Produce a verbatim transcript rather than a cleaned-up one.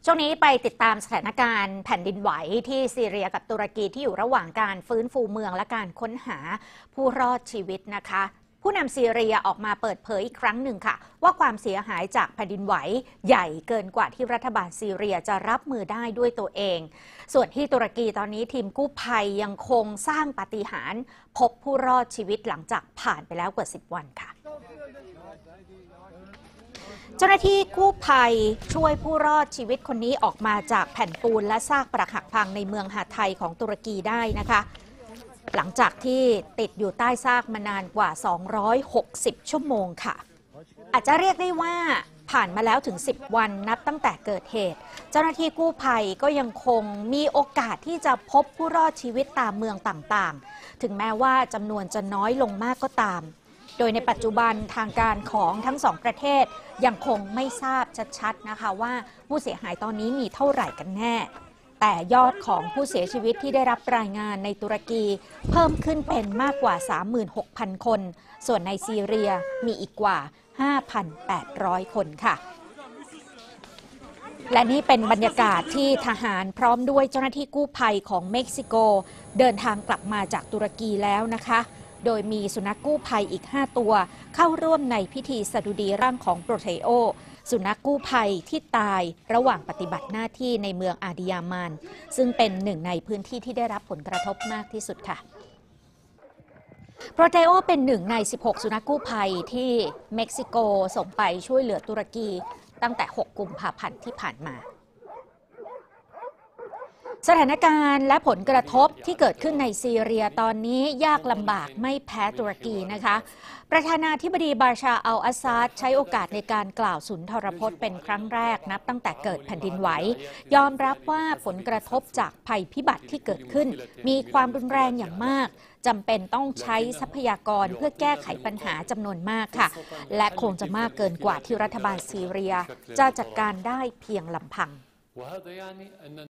ช่วงนี้ไปติดตามสถานการณ์แผ่นดินไหวที่ซีเรียกับตุรกีที่อยู่ระหว่างการฟื้นฟูเมืองและการค้นหาผู้รอดชีวิตนะคะผู้นำซีเรียออกมาเปิดเผยอีกครั้งหนึ่งค่ะว่าความเสียหายจากแผ่นดินไหวใหญ่เกินกว่าที่รัฐบาลซีเรียจะรับมือได้ด้วยตัวเองส่วนที่ตุรกีตอนนี้ทีมกู้ภัยยังคงสร้างปาฏิหาริย์พบผู้รอดชีวิตหลังจากผ่านไปแล้วกว่าสิบวันค่ะเจ้าหน้าที่กู้ภัยช่วยผู้รอดชีวิตคนนี้ออกมาจากแผ่นปูนและซากปรักหักพังในเมืองหาไทยของตุรกีได้นะคะหลังจากที่ติดอยู่ใต้ซากมานานกว่าสองร้อยหกสิบชั่วโมงค่ะอาจจะเรียกได้ว่าผ่านมาแล้วถึงสิบวันนับตั้งแต่เกิดเหตุเจ้าหน้าที่กู้ภัยก็ยังคงมีโอกาสที่จะพบผู้รอดชีวิตตามเมืองต่างๆถึงแม้ว่าจำนวนจะน้อยลงมากก็ตามโดยในปัจจุบันทางการของทั้งสองประเทศยังคงไม่ทราบชัดๆนะคะว่าผู้เสียหายตอนนี้มีเท่าไหร่กันแน่แต่ยอดของผู้เสียชีวิตที่ได้รับรายงานในตุรกีเพิ่มขึ้นเป็นมากกว่า สามหมื่นหกพัน คนส่วนในซีเรียมีอีกกว่า ห้าพันแปดร้อย คนค่ะและนี่เป็นบรรยากาศที่ทหารพร้อมด้วยเจ้าหน้าที่กู้ภัยของเม็กซิโกเดินทางกลับมาจากตุรกีแล้วนะคะโดยมีสุนัขกู้ภัยอีกห้าตัวเข้าร่วมในพิธีสดุดีร่างของโปรเทโอสุนัขกู้ภัยที่ตายระหว่างปฏิบัติหน้าที่ในเมืองอาดิยามานซึ่งเป็นหนึ่งในพื้นที่ที่ได้รับผลกระทบมากที่สุดค่ะโปรเทโอเป็นหนึ่งในสิบหกสุนัขกู้ภัยที่เม็กซิโกส่งไปช่วยเหลือตุรกีตั้งแต่หกกุมภาพันธ์ที่ผ่านมาสถานการณ์และผลกระทบที่เกิดขึ้นในซีเรียตอนนี้ยากลำบากไม่แพ้ตุรกีนะคะประธานาธิบดีบาชาอัลอาซาดใช้โอกาสในการกล่าวสุนทรพจน์เป็นครั้งแรกนับตั้งแต่เกิดแผ่นดินไหวยอมรับว่าผลกระทบจากภัยพิบัติที่เกิดขึ้นมีความรุนแรงอย่างมากจำเป็นต้องใช้ทรัพยากรเพื่อแก้ไขปัญหาจำนวนมากค่ะและคงจะมากเกินกว่าที่รัฐบาลซีเรียจะจัดการได้เพียงลำพัง